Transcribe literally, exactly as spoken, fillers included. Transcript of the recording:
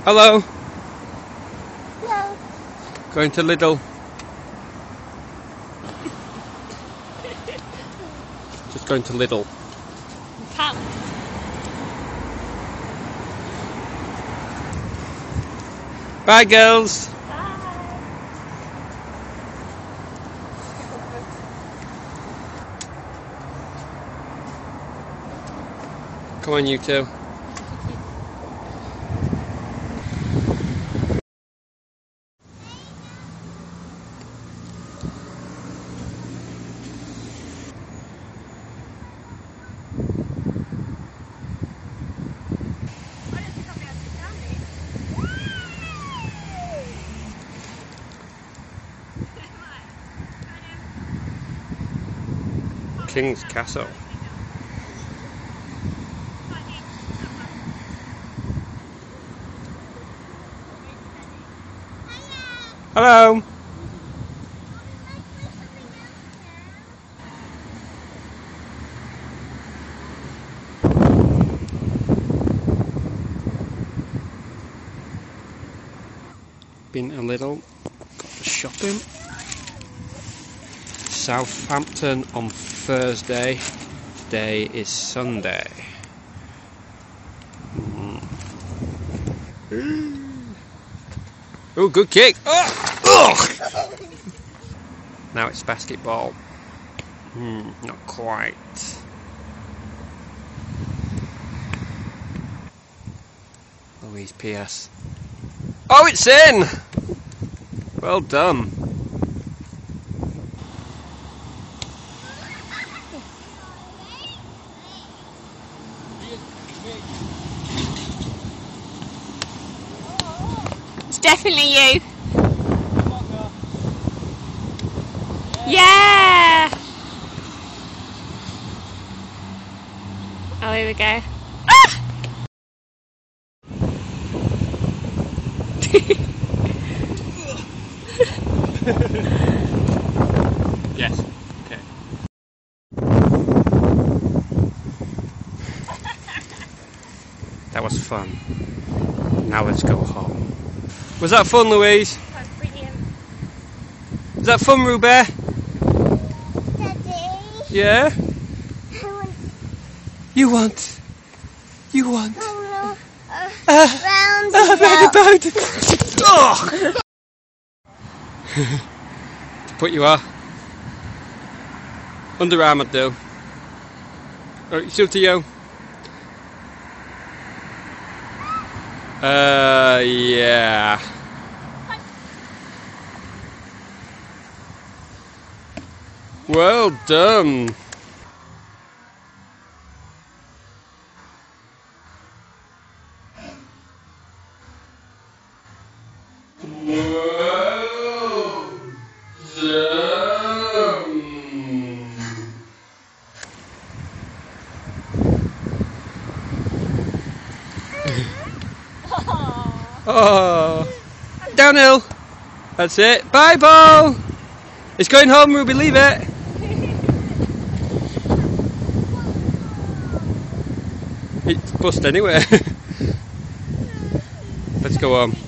Hello. Hello. Going to Lidl. Just going to Lidl. Pam. Bye, girls. Bye. Come on, you two. King's Castle. Hello. Been a little, got the shopping. Southampton on Thursday. Today is Sunday. Mm. Oh, good kick! Oh. Now it's basketball. Hmm, not quite. Louise P S. Oh, it's in! Well done. It's definitely you. Yeah! Oh, here we go. Ah! Yes. Okay. That was fun. Now let's go home. Was that fun, Louise? That was brilliant. Was that fun, Ruby? Daddy. Yeah? I want... You want? You want? Oh, no. uh, Uh, round uh, round about. Oh! To put you off. Under Armour do. Alright, it's up to you. Uh, yeah. Well done. Well done. Oh, downhill. That's it. Bye, Bo. It's going home, Ruby. Leave it. It's bust anyway. Let's go home.